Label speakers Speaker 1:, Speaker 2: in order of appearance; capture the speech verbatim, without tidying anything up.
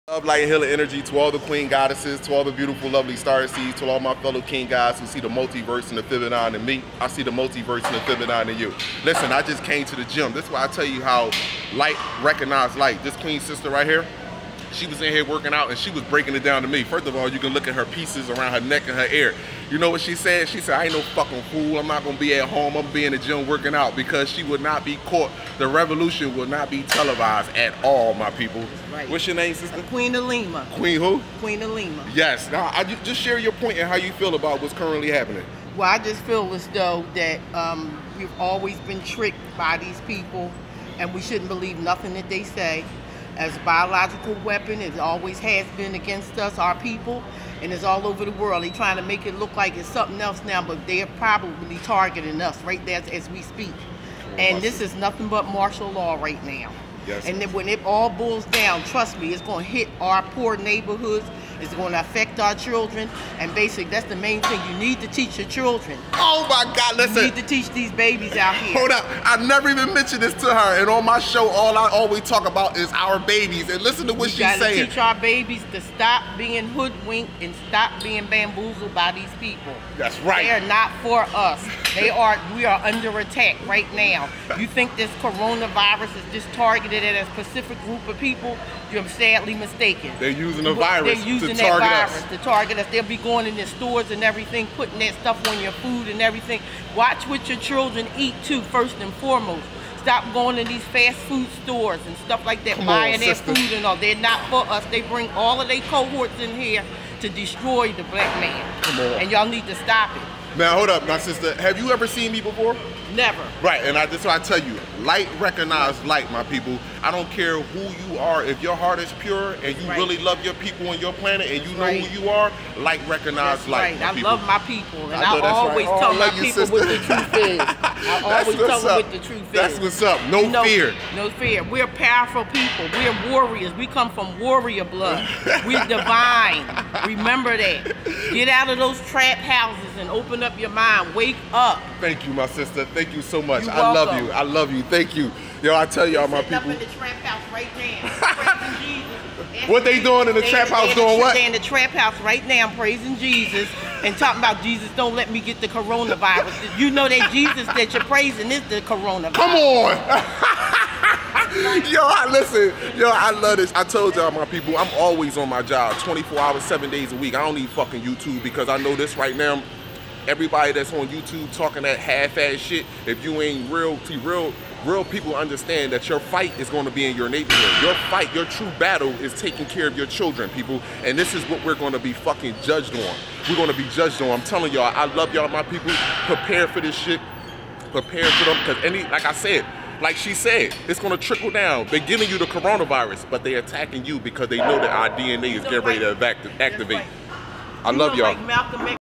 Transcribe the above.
Speaker 1: Love, light, and healing energy to all the queen goddesses, to all the beautiful, lovely star seeds, to all my fellow king guys who see the multiverse and the feminine in me. I see the multiverse and the feminine in you. Listen, I just came to the gym. This is why I tell you how light recognize light. This queen sister right here, she was in here working out and she was breaking it down to me. First of all, you can look at her pieces around her neck and her ear. You know what she said? She said, I ain't no fucking fool. I'm not gonna be at home. I'm gonna be in the gym working out, because she would not be caught. The revolution will not be televised at all, my people.
Speaker 2: Right.
Speaker 1: What's your name, sister?
Speaker 2: Queen of Lima.
Speaker 1: Queen who?
Speaker 2: Queen of Lima.
Speaker 1: Yes. Now, I just, just share your point and how you feel about what's currently happening.
Speaker 2: Well, I just feel as though that um, we've always been tricked by these people, and we shouldn't believe nothing that they say. As a biological weapon, it always has been against us, our people, and it's all over the world. They're trying to make it look like it's something else now, but they're probably targeting us right there as we speak. And this is nothing but martial law right now.
Speaker 1: Yes.
Speaker 2: And then when it all boils down, trust me, it's going to hit our poor neighborhoods. It's going to affect our children. And basically, that's the main thing. You need to teach your children.
Speaker 1: Oh my God, listen.
Speaker 2: You need to teach these babies out here.
Speaker 1: Hold up. I never even mentioned this to her. And on my show, all I always talk about is our babies. And listen to what
Speaker 2: we
Speaker 1: she's
Speaker 2: gotta
Speaker 1: saying.
Speaker 2: Teach our babies to stop being hoodwinked and stop being bamboozled by these people.
Speaker 1: That's right.
Speaker 2: They are not for us. They are, we are under attack right now. You think this coronavirus is just targeted at a specific group of people? You're sadly mistaken.
Speaker 1: They're using a virus
Speaker 2: They're using
Speaker 1: to
Speaker 2: that
Speaker 1: target
Speaker 2: virus
Speaker 1: us.
Speaker 2: to target us. They'll be going in their stores and everything, putting that stuff on your food and everything. Watch what your children eat too, first and foremost. Stop going to these fast food stores and stuff like that,
Speaker 1: Come
Speaker 2: buying
Speaker 1: on,
Speaker 2: their
Speaker 1: sister.
Speaker 2: food and all. They're not for us. They bring all of their cohorts in here to destroy the black man.
Speaker 1: Come on.
Speaker 2: And y'all need to stop it.
Speaker 1: Now, hold up, my sister. Have you ever seen me before?
Speaker 2: Never.
Speaker 1: Right, and I, that's what I tell you. Light recognize light, my people. I don't care who you are. If your heart is pure and you
Speaker 2: Right.
Speaker 1: really love your people on your planet and you know
Speaker 2: Right.
Speaker 1: who you are, light recognize
Speaker 2: That's
Speaker 1: light,
Speaker 2: right.
Speaker 1: my
Speaker 2: I
Speaker 1: people.
Speaker 2: love my people, and
Speaker 1: I
Speaker 2: I,
Speaker 1: know that's
Speaker 2: always
Speaker 1: right. Oh,
Speaker 2: tell
Speaker 1: I
Speaker 2: my
Speaker 1: love you,
Speaker 2: people
Speaker 1: sister.
Speaker 2: what the truth is. I
Speaker 1: That's
Speaker 2: always tell
Speaker 1: what's
Speaker 2: them
Speaker 1: up.
Speaker 2: what the truth
Speaker 1: That's
Speaker 2: is.
Speaker 1: what's up. No
Speaker 2: You know,
Speaker 1: fear.
Speaker 2: No fear. We're powerful people. We're warriors. We come from warrior blood. We're divine. Remember that. Get out of those trap houses and open up your mind. Wake up.
Speaker 1: Thank you, my sister. Thank you so much.
Speaker 2: You're
Speaker 1: I love
Speaker 2: welcome.
Speaker 1: you. I love you. Thank you. Yo, I tell y'all, my
Speaker 2: Sitting up
Speaker 1: people.
Speaker 2: in the trap house right now. Praising Jesus.
Speaker 1: What they doing in the
Speaker 2: They-
Speaker 1: trap house?
Speaker 2: they-
Speaker 1: Doing what?
Speaker 2: They're in the trap house right now praising Jesus and talking about Jesus, don't let me get the coronavirus. You know that Jesus that you're praising is the coronavirus.
Speaker 1: Come on. Yo, I listen. Yo, I love this. I told y'all, my people, I'm always on my job, twenty-four hours, seven days a week. I don't need fucking YouTube, because I know this right now. Everybody that's on YouTube talking that half-ass shit, if you ain't real, see, real, real people understand that your fight is going to be in your neighborhood. Your fight, your true battle is taking care of your children, people. And this is what we're going to be fucking judged on. We're going to be judged on. I'm telling y'all, I love y'all, my people. Prepare for this shit. Prepare for them, because any, like I said, like she said, it's going to trickle down. They're giving you the coronavirus, but they're attacking you because they know that our D N A is getting ready to activate. I love y'all.